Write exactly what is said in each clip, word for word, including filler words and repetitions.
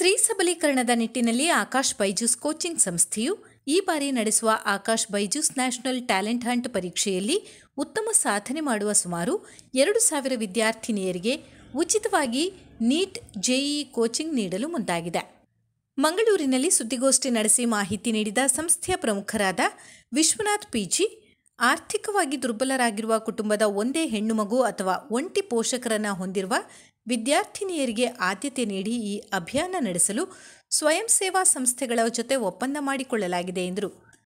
ಸ್ತ್ರೀ ಸಬಲೀಕರಣದ ನಿಟ್ಟಿನಲ್ಲಿ ಆಕಾಶ್ ಬೈಜೂಸ್ ಕೋಚಿಂಗ್ ಸಂಸ್ಥೆಯು ಈ ಬಾರಿ ನಡೆಸುವ Aakash Byju's national talent hunt ಪರೀಕ್ಷೆಯಲ್ಲಿ ಉತ್ತಮ ಸಾಧನೆ ಮಾಡುವ ಸುಮಾರು ಎರಡು ಸಾವಿರ ವಿದ್ಯಾರ್ಥಿನಿಯರಿಗೆ ಉಚಿತವಾಗಿ ನೀಟ್ ಜೆಇಇ ಕೋಚಿಂಗ್ ನೀಡಲು ಮುಂದಾಗಿದೆ. ಮಂಗಳೂರಿನಲ್ಲಿ ಸುದ್ದಿಗೋಷ್ಠಿ ನಡೆಸಿ ಮಾಹಿತಿ ನೀಡಿದ ಸಂಸ್ಥೆಯ ಪ್ರಮುಖರಾದ ವಿಶ್ವನಾಥ್ ಪಿಜಿ, ಆರ್ಥಿಕವಾಗಿ ದುರ್ಬಲರಾಗಿರುವ ಕುಟುಂಬದ ಒಂದೇ ಹೆಣ್ಣು ಮಗು ಅಥವಾ ಒಂಟಿ ಪೋಷಕರನ್ನು ಹೊಂದಿರುವ ವಿದ್ಯಾರ್ಥಿನಿಯರಿಗೆ ಆದ್ಯತೆ ನೀಡಿ ಈ ಅಭಿಯಾನ ನಡೆಸಲು ಸ್ವಯಂ ಸೇವಾ ಸಂಸ್ಥೆಗಳ ಜೊತೆ ಒಪ್ಪಂದ ಮಾಡಿಕೊಳ್ಳಲಾಗಿದೆ ಎಂದರು.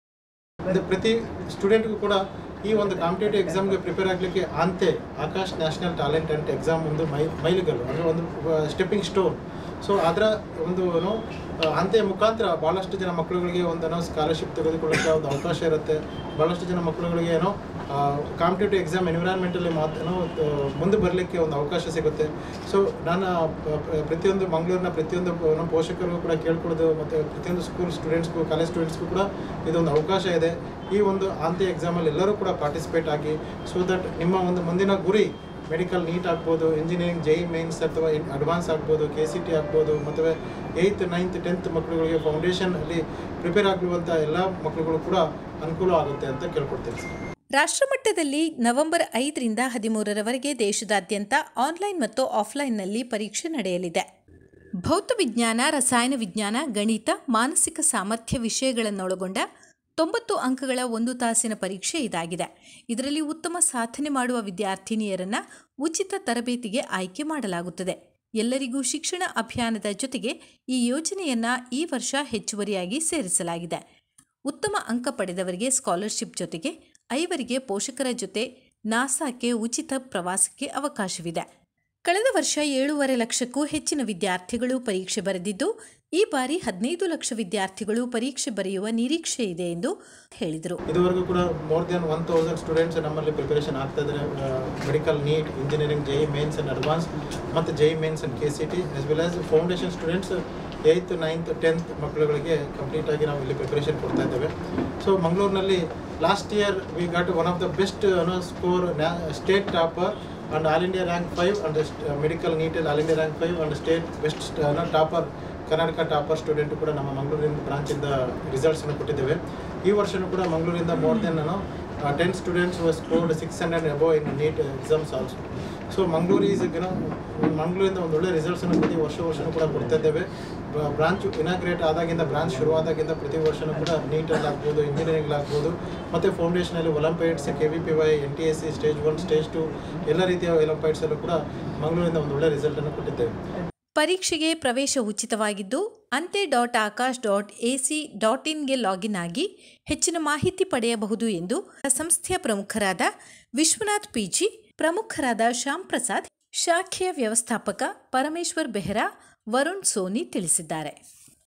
ಪ್ರತಿ ಸ್ಟೂಡೆಂಟ್ಗೂ ಕೂಡ ಈ ಒಂದು ಕಾಂಪಿಟೇಟಿವ್ ಎಕ್ಸಾಮ್ಗೆ ಪ್ರಿಪೇರ್ ಆಗಲಿಕ್ಕೆ ಆಂತೆ Aakash national talent hunt exam ಒಂದು ಮೈ ಮೈಲಿಗಲ್ಲು ಅಂದರೆ ಒಂದು ಸ್ಟೆಪ್ಪಿಂಗ್ ಸ್ಟೋನ್. ಸೊ ಅದರ ಒಂದು ಏನೋ ಅಂತೆ ಮುಖಾಂತರ ಭಾಳಷ್ಟು ಜನ ಮಕ್ಕಳುಗಳಿಗೆ ಒಂದು ಏನೋ ಸ್ಕಾಲರ್ಶಿಪ್ ತೆಗೆದುಕೊಳ್ಳೋಕ್ಕೆ ಒಂದು ಅವಕಾಶ ಇರುತ್ತೆ. ಭಾಳಷ್ಟು ಜನ ಮಕ್ಕಳುಗಳಿಗೆ ಏನೋ ಕಾಂಪಿಟೇಟಿವ್ ಎಕ್ಸಾಮ್ ಎನ್ವಿರಾನ್ಮೆಂಟಲ್ಲಿ ಮಾತು ಏನೋ ಮುಂದೆ ಬರಲಿಕ್ಕೆ ಒಂದು ಅವಕಾಶ ಸಿಗುತ್ತೆ. ಸೊ ನಾನು ಪ್ರತಿಯೊಂದು ಮಂಗಳೂರಿನ ಪ್ರತಿಯೊಂದು ಪೋಷಕರಿಗೂ ಕೂಡ ಕೇಳ್ಕೊಳ್ಳೋದು ಮತ್ತು ಪ್ರತಿಯೊಂದು ಸ್ಕೂಲ್ ಸ್ಟೂಡೆಂಟ್ಸ್ಗೂ ಕಾಲೇಜ್ ಸ್ಟೂಡೆಂಟ್ಸ್ಗೂ ಕೂಡ ಇದೊಂದು ಅವಕಾಶ ಇದೆ. ಈ ಒಂದು ಆಂತೆ ಎಕ್ಸಾಮಲ್ಲಿ ಎಲ್ಲರೂ ಕೂಡ ಪಾರ್ಟಿಸಿಪೇಟ್ ಆಗಿ ಸೊ ದಟ್ ನಿಮ್ಮ ಒಂದು ಮುಂದಿನ ಗುರಿ ಮೆಡಿಕಲ್ ನೀಟ್ ಆಗ್ಬೋದು, ಇಂಜಿನಿಯರಿಂಗ್ ಜೆ ಇ ಮೇನ್ಸ್ ಅಥವಾ ಅಡ್ವಾನ್ಸ್ ಆಗ್ಬೋದು, ಕೆ ಸಿ ಟಿ ಆಗ್ಬೋದು, ಮತ್ತು ಏಯ್ತ್ ನೈನ್ತ್ ಟೆಂತ್ ಮಕ್ಕಳುಗಳಿಗೆ ಫೌಂಡೇಶನ್ ಅಲ್ಲಿ ಪ್ರಿಪೇರ್ ಆಗಿರುವಂಥ ಎಲ್ಲ ಮಕ್ಕಳುಗಳು ಕೂಡ ಅನುಕೂಲ ಆಗುತ್ತೆ ಅಂತ ಕೇಳ್ಕೊಡ್ತೀನಿ ಸರ್. ರಾಷ್ಟ್ರಮಟ್ಟದಲ್ಲಿ ನವೆಂಬರ್ ಐದರಿಂದ ಹದಿಮೂರರವರೆಗೆ ದೇಶದಾದ್ಯಂತ ಆನ್ಲೈನ್ ಮತ್ತು ಆಫ್ಲೈನ್ನಲ್ಲಿ ಪರೀಕ್ಷೆ ನಡೆಯಲಿದೆ. ಭೌತ ವಿಜ್ಞಾನ, ರಸಾಯನ ವಿಜ್ಞಾನ, ಗಣಿತ, ಮಾನಸಿಕ ಸಾಮರ್ಥ್ಯ ವಿಷಯಗಳನ್ನೊಳಗೊಂಡ ತೊಂಬತ್ತು ಅಂಕಗಳ ಒಂದು ತಾಸಿನ ಪರೀಕ್ಷೆ ಇದಾಗಿದೆ. ಇದರಲ್ಲಿ ಉತ್ತಮ ಸಾಧನೆ ಮಾಡುವ ವಿದ್ಯಾರ್ಥಿನಿಯರನ್ನು ಉಚಿತ ತರಬೇತಿಗೆ ಆಯ್ಕೆ ಮಾಡಲಾಗುತ್ತದೆ. ಎಲ್ಲರಿಗೂ ಶಿಕ್ಷಣ ಅಭಿಯಾನದ ಜೊತೆಗೆ ಈ ಯೋಜನೆಯನ್ನು ಈ ವರ್ಷ ಹೆಚ್ಚುವರಿಯಾಗಿ ಸೇರಿಸಲಾಗಿದೆ. ಉತ್ತಮ ಅಂಕ ಪಡೆದವರಿಗೆ ಸ್ಕಾಲರ್ಶಿಪ್ ಜೊತೆಗೆ ಐವರಿಗೆ ಪೋಷಕರ ಜೊತೆ ನಾಸಾಕ್ಕೆ ಉಚಿತ ಪ್ರವಾಸಕ್ಕೆ ಅವಕಾಶವಿದೆ. ಕಳೆದ ವರ್ಷ ಏಳೂವರೆ ಲಕ್ಷಕ್ಕೂ ಹೆಚ್ಚಿನ ವಿದ್ಯಾರ್ಥಿಗಳು ಪರೀಕ್ಷೆ ಬರೆದಿದ್ದು, ಈ ಬಾರಿ ಹದಿನೈದು ಲಕ್ಷ ವಿದ್ಯಾರ್ಥಿಗಳು ಪರೀಕ್ಷೆ ಬರೆಯುವ ನಿರೀಕ್ಷೆ ಇದೆ ಎಂದು ಹೇಳಿದರು. ಇದುವರೆಗೂ ಕೂಡ more than one thousand students ನಮ್ಮಲ್ಲಿ ಪ್ರಿಪರೇಷನ್ ಆಗ್ತಾ ಇದ್ದಾರೆ. Medical NEET, engineering J E mains and advance ಮತ್ತು J E mains and K C T as well as foundation students eighth ninth tenth ಮಕ್ಕಳುಗಳಿಗೆ ಕಂಪ್ಲೀಟಾಗಿ ನಾವು ಇಲ್ಲಿ ಪ್ರಿಪರೇಷನ್ ಕೊಡ್ತಾ ಇದ್ದೇವೆ. ಸೊ ಮಂಗಳೂರಿನಲ್ಲಿ last year we got one of the best no score state topper and all India rank five and uh, medical neat all India rank five and state best uh, no, topper Karnataka topper student ಕೂಡ ನಮ್ಮ ಮಂಗಳೂರಿನ ಬ್ರಾಂಚಿಂದ ರಿಸಲ್ಟ್ಸನ್ನು ಕೊಟ್ಟಿದ್ದೇವೆ. ಈ ವರ್ಷವೂ ಕೂಡ ಮಂಗಳೂರಿಂದ more than ನಾನು ten students was scored six hundred above in NEET exams also. So Mangaluru is ಏನೋ ಮಂಗಳೂರಿಂದ ಒಂದು ಒಳ್ಳೆ ರಿಸಲ್ಟ್ಸನ್ನು ಪ್ರತಿ ವರ್ಷ ವರ್ಷವೂ ಕೂಡ ಕೊಡ್ತಾ ಇದ್ದೇವೆ. ಬ್ರಾಂಚ್ ಇನಾಗ್ರೇಟ್ ಆದಾಗಿಂದ ಬ್ರಾಂಚ್ ಶುರುವಾದಾಗಿಂದ ಪ್ರತಿ ವರ್ಷವೂ ಕೂಡ ನೀಟಲ್ಲಿ ಆಗ್ಬೋದು, ಇಂಜಿನಿಯರಿಂಗ್ ಆಗ್ಬೋದು, ಮತ್ತು ಫೌಂಡೇಶನಲ್ಲಿ olympiads, K V P Y, N T S C stage one stage two ಎಲ್ಲ ರೀತಿಯ ಒಲಿಂಪಿಯಾಡ್ಸಲ್ಲೂ ಕೂಡ ಮಂಗಳೂರಿಂದ ಒಂದು ಒಳ್ಳೆ ರಿಸಲ್ಟನ್ನು ಕೊಟ್ಟಿದ್ದೇವೆ. ಪರೀಕ್ಷೆಗೆ ಪ್ರವೇಶ ಉಚಿತವಾಗಿದ್ದು, ANTHE dot Aakash dot AC dot ಇನ್ಗೆ ಲಾಗಿನ್ ಆಗಿ ಹೆಚ್ಚಿನ ಮಾಹಿತಿ ಪಡೆಯಬಹುದು ಎಂದು ಸಂಸ್ಥೆಯ ಪ್ರಮುಖರಾದ ವಿಶ್ವನಾಥ್ ಪಿಜಿ, ಪ್ರಮುಖರಾದ ಶ್ಯಾಮ್ ಪ್ರಸಾದ್, ಶಾಖೆಯ ವ್ಯವಸ್ಥಾಪಕ ಪರಮೇಶ್ವರ್ ಬೆಹ್ರಾ, ವರುಣ್ ಸೋನಿ ತಿಳಿಸಿದ್ದಾರೆ.